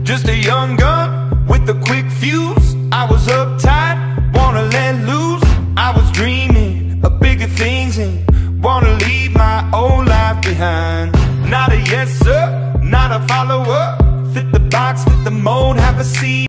Just a young gun with a quick fuse. I was uptight, wanna let loose. I was dreaming of bigger things and wanna leave my old life behind. Not a yes sir, not a follower. Fit the box, fit the mold, have a seat.